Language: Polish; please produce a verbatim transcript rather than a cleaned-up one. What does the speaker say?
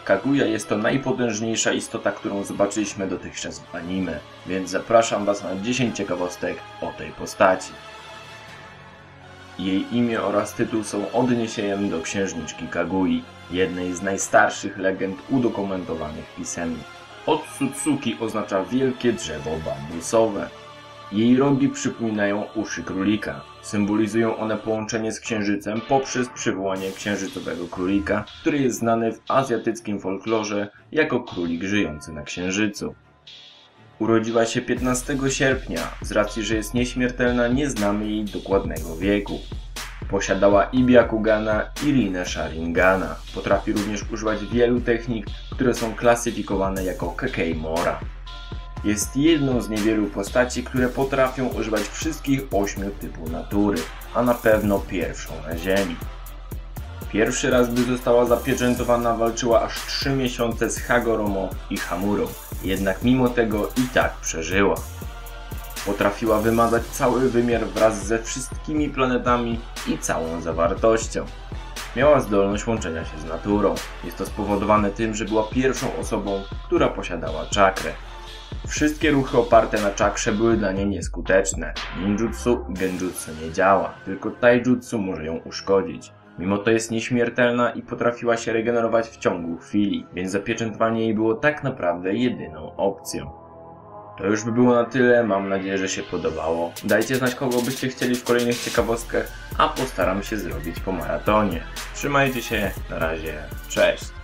Kaguya jest to najpotężniejsza istota, którą zobaczyliśmy dotychczas w anime, więc zapraszam Was na dziesięć ciekawostek o tej postaci. Jej imię oraz tytuł są odniesieniem do księżniczki Kagui, jednej z najstarszych legend udokumentowanych pisemnie. Otsutsuki oznacza wielkie drzewo bambusowe. Jej rogi przypominają uszy królika. Symbolizują one połączenie z księżycem poprzez przywołanie księżycowego królika, który jest znany w azjatyckim folklorze jako królik żyjący na księżycu. Urodziła się piętnastego sierpnia, z racji, że jest nieśmiertelna, nie znamy jej dokładnego wieku. Posiadała Ibiakugana i Rinne Sharingana. Potrafi również używać wielu technik, które są klasyfikowane jako Kekeimora. Jest jedną z niewielu postaci, które potrafią używać wszystkich ośmiu typów natury, a na pewno pierwszą na ziemi. Pierwszy raz, gdy została zapieczętowana, walczyła aż trzy miesiące z Hagoromo i Hamurą, jednak mimo tego i tak przeżyła. Potrafiła wymazać cały wymiar wraz ze wszystkimi planetami i całą zawartością. Miała zdolność łączenia się z naturą. Jest to spowodowane tym, że była pierwszą osobą, która posiadała czakrę. Wszystkie ruchy oparte na czakrze były dla niej nieskuteczne. Ninjutsu, genjutsu nie działa, tylko taijutsu może ją uszkodzić. Mimo to jest nieśmiertelna i potrafiła się regenerować w ciągu chwili, więc zapieczętowanie jej było tak naprawdę jedyną opcją. To już by było na tyle, mam nadzieję, że się podobało. Dajcie znać, kogo byście chcieli w kolejnych ciekawostkach, a postaram się zrobić po maratonie. Trzymajcie się, na razie, cześć!